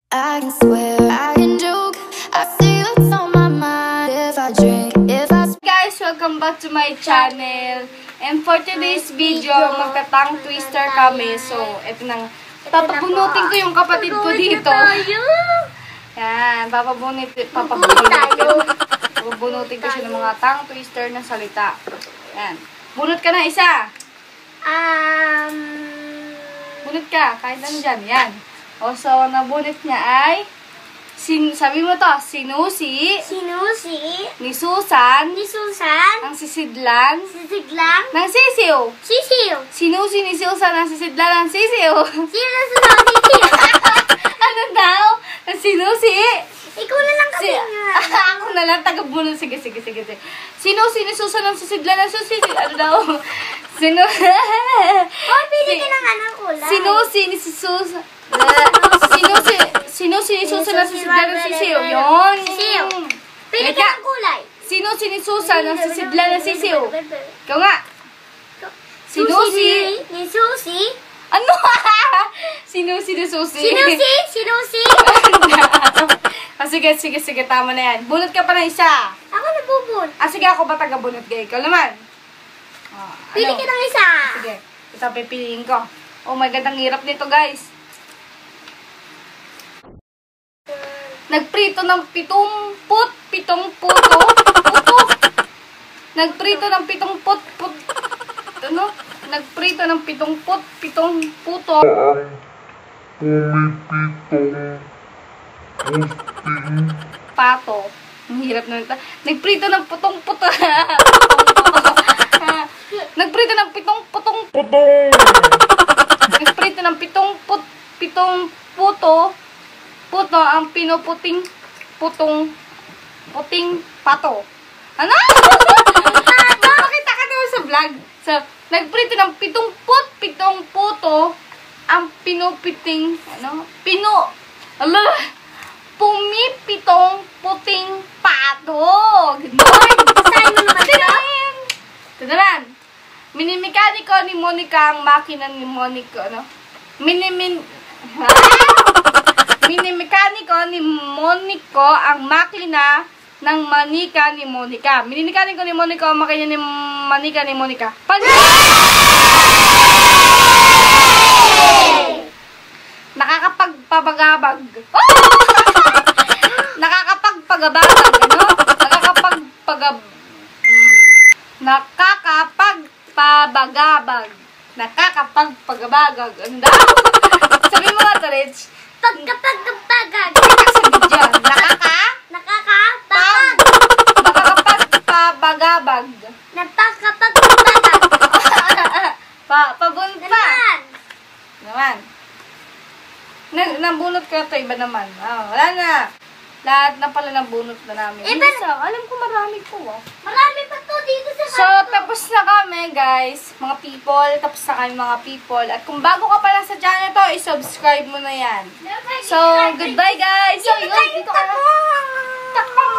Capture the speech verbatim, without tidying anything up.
I can swear, I can joke, I see what's on my mind. If I drink, if I... Guys, welcome back to my channel. And for today's video, magta-tongue twister kami. So, eto nang, papabunutin ko yung kapatid ko dito. Yan, papabunutin, papabunutin ko. Papabunutin ko siya ng mga tongue twister na salita. Yan. Bunot ka na isa. Um... Bunot ka, kahit ano dyan. Yan. O, so, nabunot niya ay, sin sabi mo to, sinusi, Sinusi. ni Susan, Ni Susan. ang sisidlan, Sisiglang. ng sisiw. Sisiw. Sinusi ni Susan, ang sisidlan, ng sisiw. Sino sa sisiw? Ano daw? Ang sinusi. Ikaw na lang kasi Si nga. ako na lang, taga-bunot. Sige, sige, sige. sige. Sinusi ni Susan, ang sisidlan, ng sisiw. Ano daw? Sino? Oh, pili ka ng anong kulay. Sinusi ni si Susan. Sinusi, sinusi ni Susan ang sisidlan ng sisiw. Yun. Sisiw. Pili ka Eka. ng kulay. Sinusi ni Susan ang sisidlan ng sisiw. Ikaw nga. Sinusi. Sinusi. Ni Susi. Ano? Sinusi ni Susi. Sinusi. Sinusi. Ah, sige, sige, sige. Tama na yan. Bunot ka pa na isa. Ako nabubun. Ah, sige, ako ba taga-bunot kayo? Ikaw naman. Ah, Pili ano? ka ng isa. Sige. Ito pipiliin ko. Oh my God, ang hirap nito, guys. Nagprito ng pitong put, pitong puto, puto. Nagprito ng pitong put, put, ano? Nagprito ng pitong put, pitong puto. Pato. Ang hirap na nito. Nagprito ng putong puto. Nagprito ng pitong putong puto. Nagprito ng pitong put, pitong puto. Puto ang pinuputing putong puting pato. Ano? Pakita ka naman sa vlog. So, nagprito ng pitong put, pitong puto ang pinupiting, ano? Pino, ala, pumipitong puting pato. Good morning. Basahin mo naman ito. Ito naman. Minimekaniko ni Monica ang makina ni Monica, ano? Minimin... Ha? Minimekaniko ni Monico ang makina ng manika ni Monica. Minimekaniko ni Monico ang makina ni manika ni Monica. Pan Nakakapagpabagabag. Oh! Nakakapagpagabagag, ano? Nakakapagpagab... Nakakapagpabagabag. Nakakapagpagabagag. Ano daw? Sabi mo nga, Rich. Pagkapagkapagag. Nakaka? Nakakapagpag. Nakakapagpabagabag. Napakapagpagag. Pa, pabun pa. Naman. Naman. Nag, nabunot ka ito, iba naman. Ah, wala na. Lahat na pala nabunot na namin. Iba- Isa, alam ko marami po ah. Marami pa to dito sa So, tapos na kami, guys. Mga people. Tapos na kami, mga people. At kung bago ka pa lang sa channel to, i-subscribe mo na yan. So, goodbye, guys. So, yun, dito ka na. Takpang